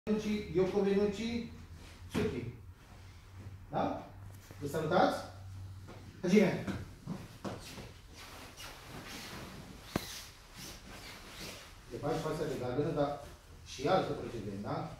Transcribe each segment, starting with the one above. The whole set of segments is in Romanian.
Yoko Venucci, Suki. Da? Vă salutați? Hajime! Le faci fața de galbenă, dar și altă procedură, da?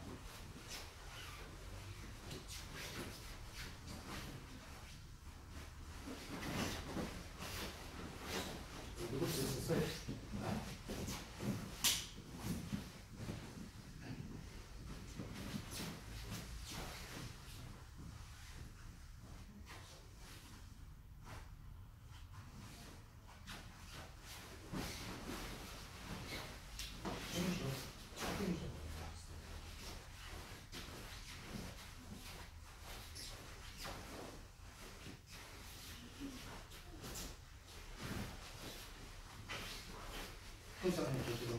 Cum să mai procedăm?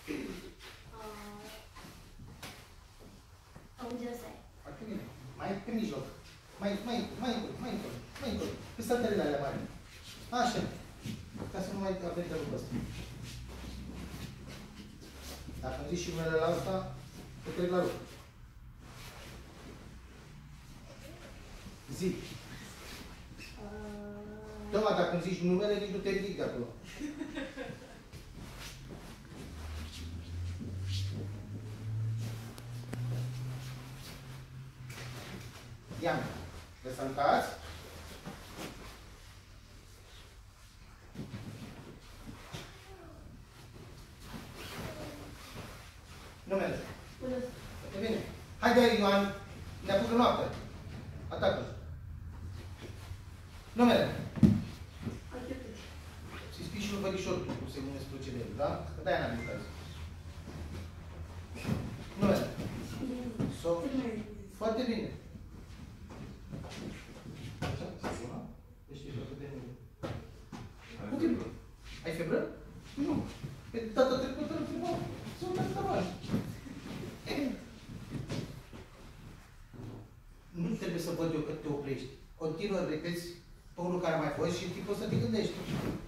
Foarte bine. Mai pe mijloc. Mai încolo. Pe saltele alea mari. Așa. Ca să nu mai avem de lucrul ăsta. Dacă îmi zici și numele la asta, te trec la lucru. Zi. Toma, dacă îmi zici numele, nici nu te ridic de acolo. Iam. Vă salutați. Numele. E bine. Haide, Ioan. Ne apucă noaptea. Atacul. Numele. Și scrii și lui Bărișor, cum se numesc procedele, da? Că de-aia n-am lucrat. Numele. Foarte bine. Ai febră? Nu. Pe data trecută îl filmam. S-a uitat tavan. Nu trebuie să văd eu că te oprești. Continuă, repeți pe unul care a mai fost și tipul să te gândești.